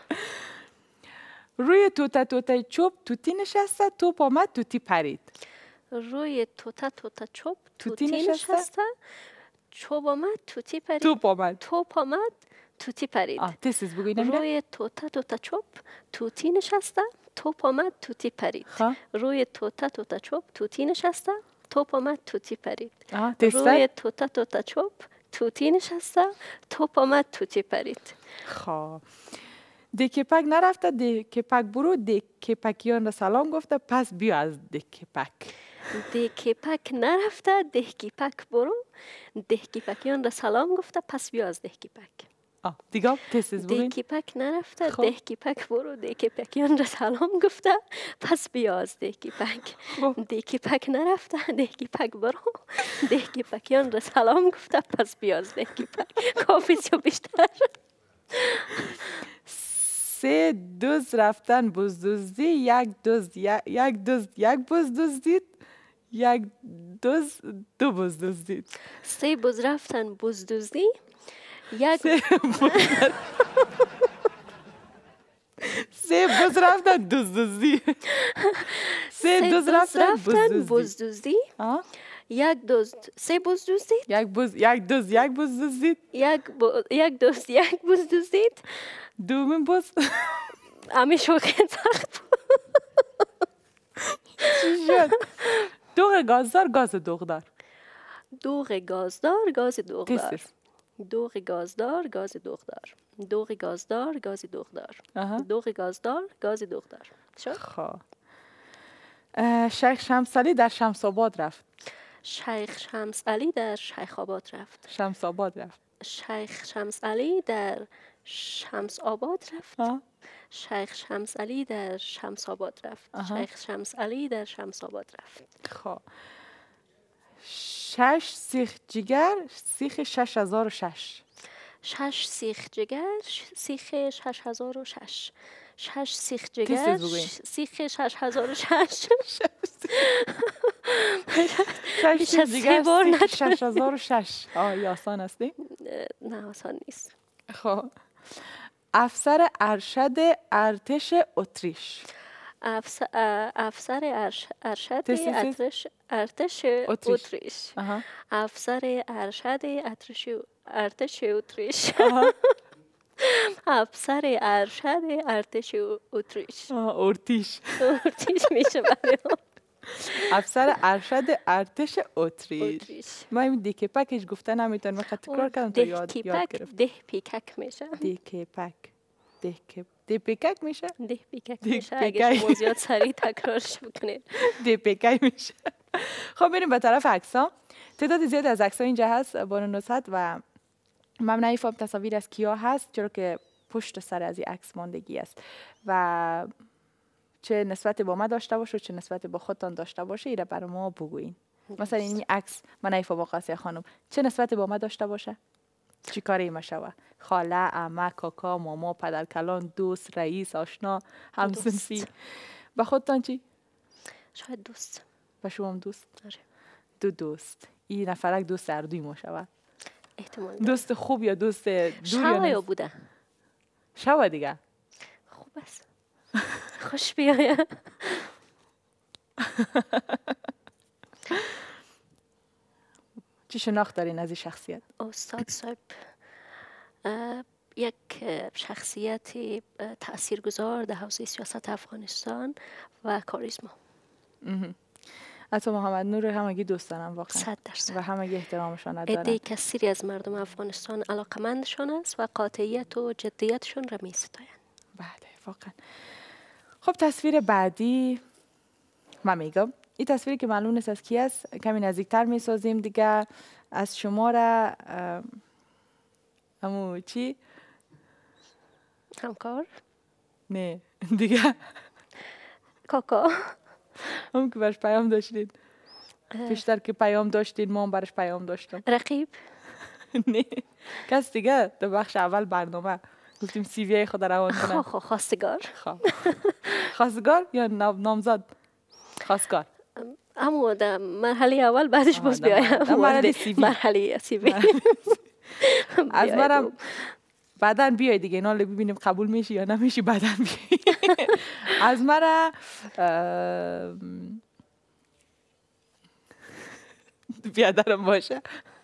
روی توته توته چوب توتی نشسته، توپ آمد توتی پرید. روی توته توته چوب توتی توتی نشسته، نشسته، چوب آمد توتی پرید. توپ آمد توپ آمد توتی پرید. آه تیز تیز بگویید. روی توته توته چوب توتی نشسته، توپ آمد توتی پرید. روی توته توته چوب توتی نشسته، توپ آمد توتی پرید. روی توته توته چوب توتی نشسته، توپ آمد توتی پرید. خب دکپک نرفته، دکپک برو، دکپکیان را سلام گفته پس بیا از دکپک. دکپک نرفته، دکپک برو، دکپکیان را سلام گفته پس بیا از دکپک. آه دیگه تیز تیز بگوین. دکپک نرفته، دکپک برو، دکپکیان را سلام گفته پس بیا از دکپک. دکپک نرفته، دکپک برو، دکپکیان را سلام گفته پس بیا از دکپک. کافی یا بیشتر؟ سه دوز رفتن بزدزدی، یک دوز یک دوز یک بزدزدید، یک دوز دو بزدزدید. سه بز رفتن بزدزدی، یک سه بز رفتن دزدزدی، سه دوز رفتن بزدزدی، یک دوز سه بز دزدید، یک بز یک دوز یک بز دزدید، یک یک دوز یک بز دزدید، دومین بز همیشه خیلی سخت بود. چی شد؟ دوغ گازدار گاز دوغدار. دوغ گازدار گاز دوغدار. دوغ گازدار گاز دوغدار. دوغ گازدار گاز دوغدار. دوغ گازدار گاز دوغدار. شد؟ خب شیخ شمس علی در شمس آباد رفت. شیخ شمس علی در شیخ آباد رفت. شمس آباد رفت. شیخ شمس علی در شمس آباد رفت. شیخ شمس علی در شمس آباد رفت. شیخ شمس علی در شمس آباد رفت. خب شش سیخ جگر سیخ شش هزار و شش. شش سیخ جگر سیخ شش هزار و شش. شش سیخ جگر سیخ شش هزار و شش. شش سیخ جگر سیخ شش هزار و شش. آه یا آسان است نه آسان نیست. خب افسر ارشد ارتش اتریش. افسر ارشد ارتش ارتش اتریش. افسر ارشد ارتش ارتش اتریش. افسر ارشد ارتش اتریش. ارتیش ارتیش میشه برای افسر ارشد ارتش اتریش. من این دکپکش گفته نمیتونم، من تکرار کردم تا یاد یاد گرفتم. ده پیکک میشه. دکپک دکپ دپیکک میشه. دپیکک میشه اگه شما زیاد سریع تکرارش بکنید. دپیکک میشه. خب بریم به طرف عکس‌ها. تعداد زیاد از عکس‌ها اینجا هست بانو نصرت و من نمی‌فهم تصاویر از کیا هست، چرا که پشت سر از این عکس ماندگی است و چه نسبت با ما داشته باشه چه نسبت با خودتان داشته باشه ایره برای ما بگوین. مثلا این عکس من نمی‌فهم قاسیه خانم چه نسبت با ما داشته باشه؟ چی کاری ما شوه؟ خاله، عمه، کاکا، ماما، پدرکلان، دوست، رئیس، آشنا، همسنفی. با خودتان چی؟ شاید دوست. با شما هم دوست؟ آره. دو دوست. این نفرک دوست اردوی ما شوه. احتمال دوست خوب یا دوست دور شوه یا بوده؟ شوه دیگه. خوب است. خوش بیایه. چی شناخت دارین از این شخصیت؟ استاد صاحب یک شخصیت تاثیرگذار در حوزه سیاست افغانستان و کاریزما. حتی محمد نور همگی دوست دارم واقعا. صد درصد. و همگی احترامشان دارن. عده کثیری از مردم افغانستان علاقمندشان است و قاطعیت و جدیتشون را می‌ستایند. بله واقعا. خب تصویر بعدی من میگم. این تصویری که معلوم نیست از کی است، کمی نزدیکتر میسازیم دیگه. از شما را امو چی؟ همکار؟ نه دیگه کاکا. هم که برش پیام داشتید. پیشتر که پیام داشتید ما هم برش پیام داشتم. رقیب؟ نه کس دیگه در بخش اول برنامه گفتیم سی وی خود روان کنه. خب خواستگار؟ خواستگار یا نامزد؟ خواستگار. اما در مرحله اول بعدش باز بیایم. مرحله سی وی. مرحله سی وی. از منم بعدن بیای دیگه اینا رو ببینیم قبول میشی یا نمیشی. بعدن بیای. از مرا بیادرم باشه.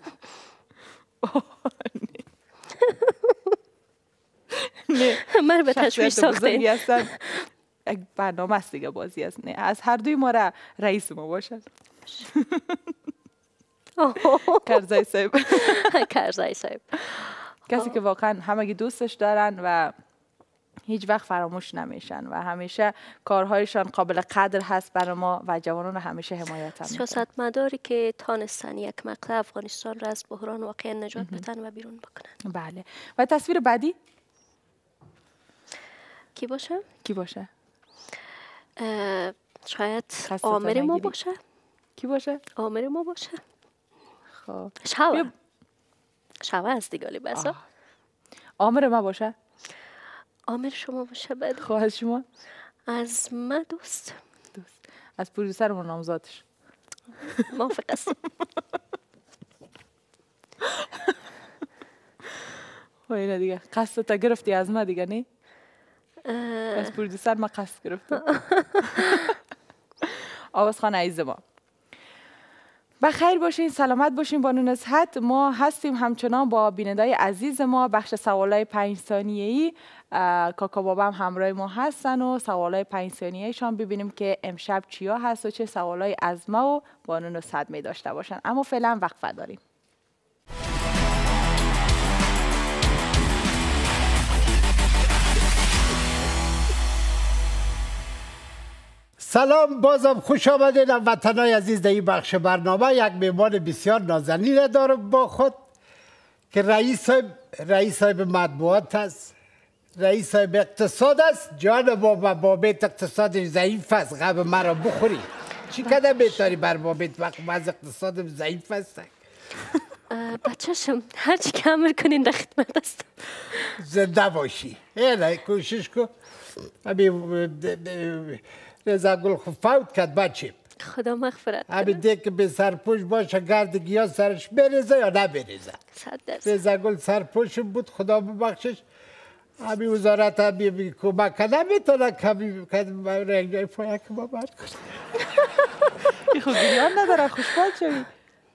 نه من به تشویش ساختین. یک برنامه است دیگه بازی است. نه از هر دوی ما را رئیس ما باشد. کرزای صاحب. کرزای صاحب کسی که واقعا همگی دوستش دارن و هیچ وقت فراموش نمیشن و همیشه کارهایشان قابل قدر هست برای ما و جوانان همیشه حمایت هم میکنن. سیاستمداری که تانستن یک مقطع افغانستان را از بحران واقعا نجات بدن و بیرون بکنن. بله. و تصویر بعدی کی باشه؟ کی باشه؟ شاید آمر ما باشه. کی باشه؟ آمر ما باشه. خب شوا شوا است دیگه لباسا. آمر ما باشه؟ آمر شما باشه. بعد خب از شما؟ از ما دوست دوست از پروډوسرمون نامزادش موافق است. خب اینه دیگه قصد تا گرفتی از ما دیگه نه؟ از پروډوسر ما قصد گرفتم. آواز خانه عزیز ما بخیر باشین، سلامت باشین، با نصحت. ما هستیم همچنان با بینندای عزیز ما بخش سوالای پنج ثانیه‌ای. کاکا بابا هم همراه ما هستن و سوالای پنج ثانیه‌ایشان ببینیم که امشب چیا هست و چه سوالای از ما و با نصحت می داشته باشن. اما فعلا وقفه داریم. سلام، بازم خوش آمدین وطنای عزیز. در این بخش برنامه یک میهمان بسیار نازنین دارم با خود که رئیس صاحب رئیس صاحب مطبوعات است، رئیس صاحب اقتصاد است. جان بابا بابت اقتصادش ضعیف است، غم مرا بخوری. چی کده بیتاری بر بابت وقت از اقتصادم ضعیف است؟ بچه‌شم هر چی که امر کنین در خدمت است. زنده باشی. اینا کوشش کن. ابی رضا گل خو فوت کرد بچه. خدا مغفرت کنه. ابی دیگه به سرپوش باشه، گرد گیا سرش بریزه یا نبریزه. صد درصد. رضا گل سرپوش بود، خدا ببخشش. ابی وزارت ابی کمک نمیتونه کمی رنگ پایا که ما برد کنه. این خود گریان نداره، خوشحال شوی.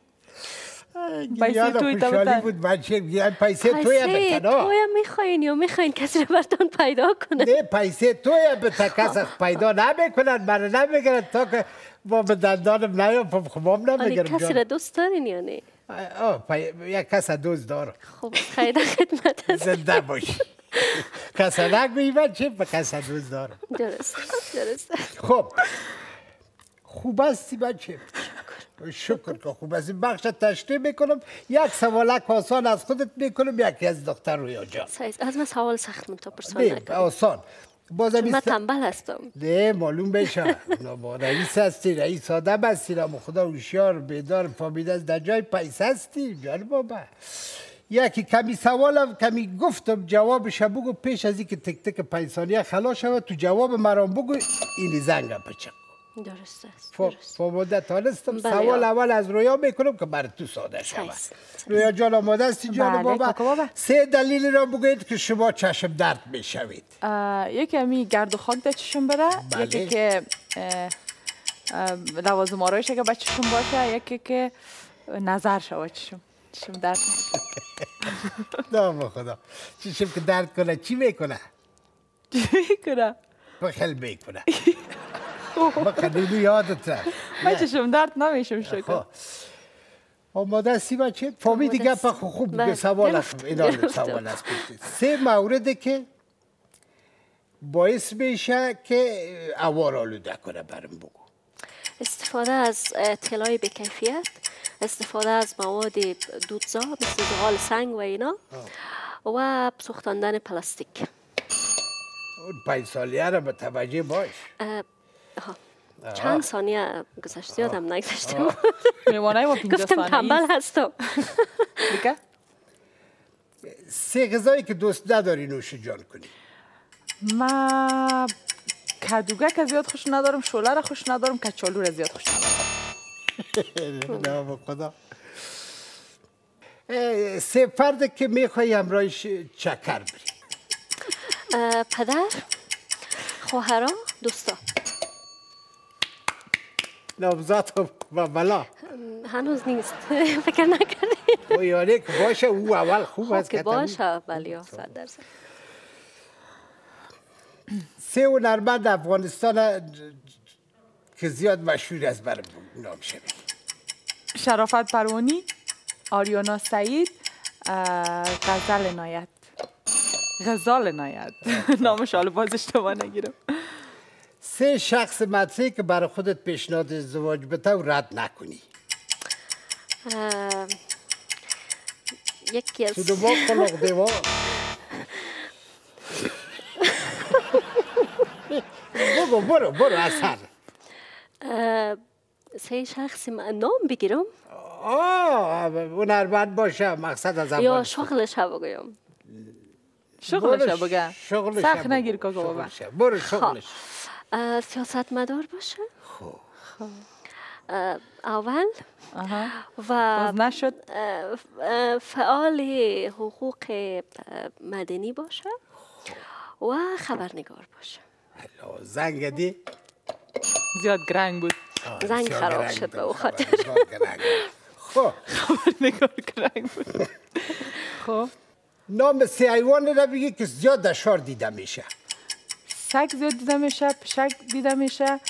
پیسه توی خوشحالی بود بچه. پیسه توی بتن. توی میخواین یا میخواین کسی رو براتون پیدا کنه؟ نه پیسه توی بتن، کسی پیدا نمیکنن، من نمیگرن تا که با به دندانم نیام خمام نمیگرم. کسی رو دوست دارین یا نه؟ یک کس دوست دارم. خب خیلی خدمت است. زنده باشی. کسی نگویی بچه با کسی دوست دارم. درست درست. خب خوب هستی بچه؟ شکر که خوب هستی. بخش تشریح میکنم. یک سوالک آسان از خودت میکنم، یکی از دکتر رویا جان. از من سوال سخت من تا پرسان نکنم. آسان. چون من تنبل هستم. نه معلوم بشه. رئیس هستی، رئیس آدم هستی، رام خدا هوشیار بیدار فهمیده از در جای پیسه هستی. جان بابا یکی کمی سوالم کمی گفتم جوابش بگو پیش از اینکه تک تک پنج ثانیه خلاص شود. تو جواب مرام بگو این زنگم بچه. درست است. فهمیده تانستم. سوال اول از رویا میکنم که برای تو ساده شود. رویا جان آماده هستی جان بابا؟ سه دلیل را بگویید که شما چشم درد میشوید. یکی همی گرد و خاک در چشم بره، یکی که لوازم آرایش اگه بچشم باشه، یکی که نظر شود چشم چشم درد نام خدا چشم که درد کنه چی میکنه؟ چی میکنه؟ بخل میکنه بخل یادت من چشم درد نمیشم شکر. آماده هستی بچه؟ فهمیدی گپ خوب به سوال است. اینا سوال است. سه مورده که باعث میشه که هوا را آلوده کنه برام بگو. استفاده از طلای بکیفیت، استفاده از مواد دودزا مثل زغال سنگ و اینا و سوختاندن پلاستیک. اون پنج سالیه را متوجه باش. چند ثانیه گذشت یادم نگذشته بود. میوانه با پینجا ثانیه گفتم تنبل هستم. دیگه؟ سه غذایی که دوست نداری نوش جان کنی. ما کدوگه که زیاد خوش ندارم، شوله را خوش ندارم، کچالو را زیاد خوش ندارم. نه خدا. سه فرد که میخوایی همراهش چکر بری. پدر، خواهرا، دوستا. نامزد و بلا هنوز نیست. فکر نکردی. او یعنی که باشه او اول خوب است که باشه ولی صد درصد. سه هنرمند افغانستان که زیاد مشهور است برای نام شوی. شرافت پروانی، آریانا سعید، غزل عنایت. غزال عنایت. نامش حالا باز اشتباه نگیرم. سه شخص مطرحی که برای خودت پیشنهاد ازدواج بده و رد نکنی. یکی از سودو با خلق دیوار. بگو برو برو اثر. سه شخصی نام بگیرم؟ آه هنرمند باشه مقصد از یا شغلش ها بگویم؟ شغلش ها بگم سخت نگیر که بابا. برو شغلش. سیاست مدار باشه؟ خب اول و باز نشد فعال حقوق مدنی باشه و خبرنگار باشه. زنگ دی؟ زیاد گرنگ بود. زنگ خراب شد به او خاطر. خب خبرنگار گرنگ بود. خب نام سه حیوان را بگی که زیاد در شهر دیده میشه. سگ زیاد دیده میشه، پشک دیده میشه.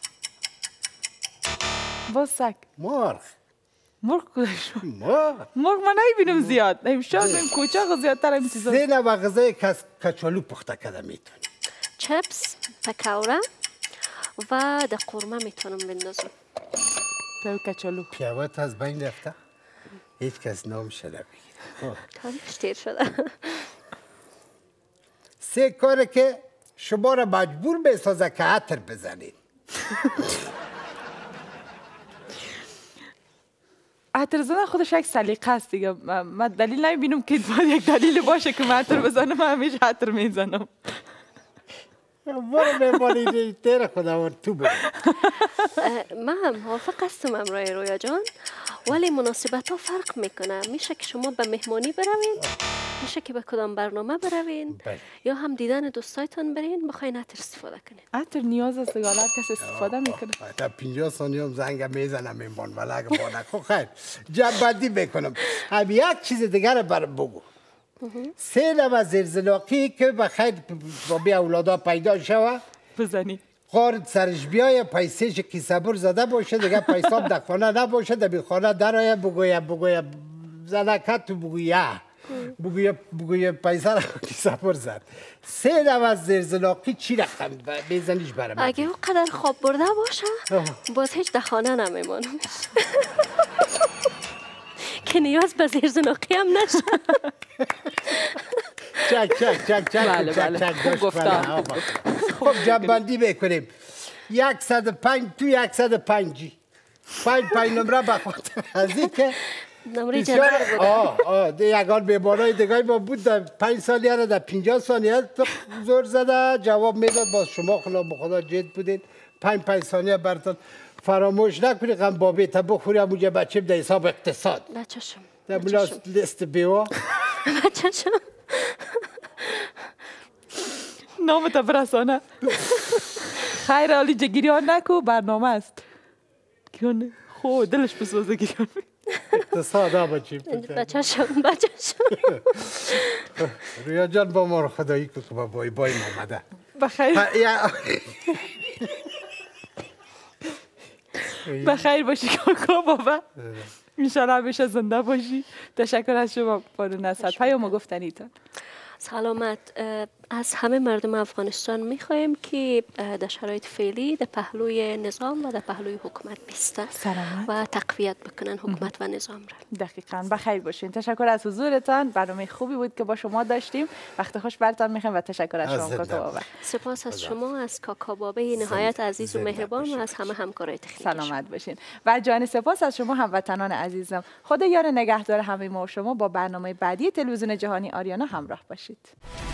باز سگ. مرغ. مرغ کدشون؟ مرغ. مرغ من نمیبینم زیاد. امشان بیم کوچاق زیادتر هم چیزا. سه نوع غذای کچالو پخته کرده میتونی. چپس، پکوره و در قورمه میتونم بندازم. پیو کچالو. پیوات از بین رفته؟ هیچ کس نام شده بگید. تاریخش تیر شده. سه کاره که شما را مجبور بسازه که عطر بزنید. عطر زدن خودش یک سلیقه است دیگه. من دلیل نمیبینم که باید یک دلیل باشه که من عطر بزنم. من همیشه عطر میزنم. برو بمانی تیر خدا تو برو. من موافق هستم امرای رویا جان، ولی مناسبت ها فرق میکنه. میشه که شما به مهمانی بروین، میشه که به کدام برنامه بروین، یا هم دیدن دوستایتان برین بخواین عطر استفاده کنین. عطر نیاز است دیگه، هر کس استفاده میکنه. تا پنجاه ثانیه هم زنگ میزنم میمان ولی اگه با نکن خیر جنبندی میکنم. هم یک چیز دیگر برام بگو. سه نوع زلزلاقی که بخیر با بی اولادا پیدا شوه بزنی قارد سرش بیایه پیسهش کیسه بر زده باشه دیگه پیسام در خانه نباشه در بی خانه در آیه بگویه بگویه زدکت تو بگویه بگویه بگویه پیسه را کیسه بر زد. سه نوع زلزلاقی چی رقم بزنیش برام؟ اگه او قدر خواب برده باشه باز هیچ در خانه نمیمانم. که نیاز به زلزلاقی هم نشه. چک چک چک چک بله بله خوب گفتم. خب جنبندی بکنیم. یکصد و پنج تو یکصد و پنجی پنج پنج نمره بخاطر از این که نمره جنبر بود. آه آه یکان بیمارای دیگه ما بود در پنج سالیه را در پینجاه ثانیه زور زده جواب میداد. باز شما خلا بخدا جد بودین. پنج پنج ثانیه براتون فراموش نکنی غم بابی تا بخوری همونجا بچه در حساب اقتصاد. بچه‌شم. در ملاس لیست بیوا. بچه‌شم. نام تا برسانه. خیر عالی جگیری ها نکو برنامه است. کیونه خو دلش بسوزه گیران. تو ساده بچی بچه شم بچه شم. رویا جان با ما رو خدایی که با بای بای آمده. بخیر بخیر باشی کاکا بابا. انشالله همیشه زنده باشی. تشکر از شما بانو نصرت. پیام گفتنیتان. سلامت. از همه مردم افغانستان میخوایم که در شرایط فعلی در پهلوی نظام و در پهلوی حکومت بیستن و تقویت بکنن حکومت و نظام را. دقیقاً. بخیر باشین. تشکر از حضورتان. برنامه خوبی بود که با شما داشتیم. وقت خوش برتان میخوایم و تشکر از شما کاکا بابا. سپاس از شما، از کاکا بابا نهایت عزیز و مهربان و از همه همکارای تکنیکی. سلامت باشین. و جان سپاس از شما هموطنان عزیزم. خدا یار نگهدار همه ما و شما. با برنامه بعدی تلویزیون جهانی آریانا همراه باشید.